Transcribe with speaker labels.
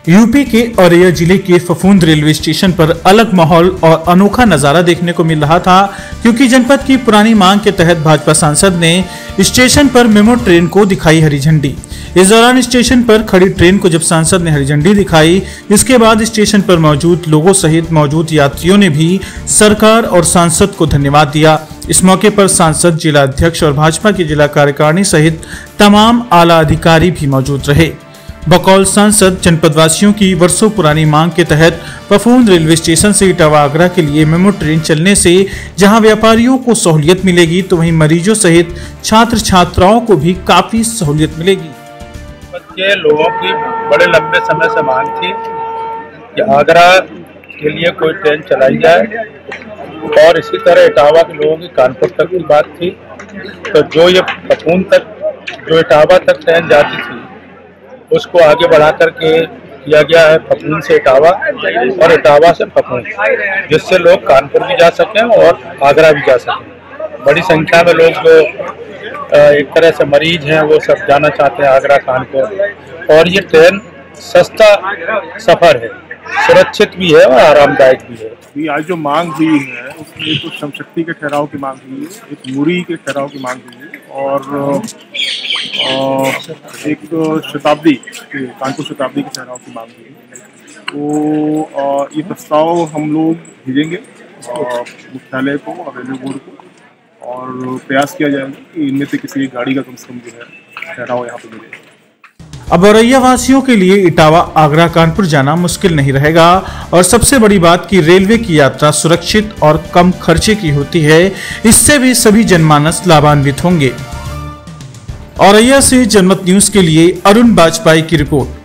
Speaker 1: UP के औरैया जिले के फफूंद रेलवे स्टेशन पर अलग माहौल और अनोखा नजारा देखने को मिल रहा था, क्योंकि जनपद की पुरानी मांग के तहत भाजपा सांसद ने स्टेशन पर मेमो ट्रेन को दिखाई हरी झंडी। इस दौरान स्टेशन पर खड़ी ट्रेन को जब सांसद ने हरी झंडी दिखाई, इसके बाद स्टेशन पर मौजूद लोगों सहित मौजूद यात्रियों ने भी सरकार और सांसद को धन्यवाद दिया। इस मौके पर सांसद, जिला अध्यक्ष और भाजपा की जिला कार्यकारिणी सहित तमाम आला अधिकारी भी मौजूद रहे। बकौल सांसद, जनपदवासियों की वर्षों पुरानी मांग के तहत फफूंद रेलवे स्टेशन से इटावा आगरा के लिए मेमो ट्रेन चलने से जहां व्यापारियों को सहूलियत मिलेगी, तो वहीं मरीजों सहित छात्र छात्राओं को भी काफी सहूलियत मिलेगी।
Speaker 2: के लोगों की बड़े लंबे समय से मांग थी कि आगरा के लिए कोई ट्रेन चलाई जाए, और इसी तरह इटावा के लोगों की कानपुर तक की बात थी। तो जो ये फफूंद तक, जो इटावा तक ट्रेन जाती थी, उसको आगे बढ़ा करके किया गया है फफूंद से इटावा और इटावा से फफूंद, जिससे लोग कानपुर भी जा सकें और आगरा भी जा सकें। बड़ी संख्या में लोग जो एक तरह से मरीज हैं वो सब जाना चाहते हैं आगरा कानपुर, और ये ट्रेन सस्ता सफ़र है, सुरक्षित भी है और आरामदायक भी है।
Speaker 3: आज जो मांग हुई है उसमें एक श्रम शक्ति के ठहराव की मांग हुई है, एक मूरी के ठहराव की मांग हुई है, और एक शताब्दी कानपुर शताब्दी के ठहराव की मांग हुई है। तो ये प्रस्ताव हम लोग भेजेंगे मुख्यालय को और रेलवे बोर्ड को, और प्रयास किया जाएगा कि इनमें से किसी गाड़ी का कम से कम जो है ठहराव यहाँ पे मिले।
Speaker 1: अब औरैया वासियों के लिए इटावा आगरा कानपुर जाना मुश्किल नहीं रहेगा, और सबसे बड़ी बात कि रेलवे की यात्रा सुरक्षित और कम खर्चे की होती है। इससे भी सभी जनमानस लाभान्वित होंगे। औरैया से जनमत न्यूज के लिए अरुण बाजपेयी की रिपोर्ट।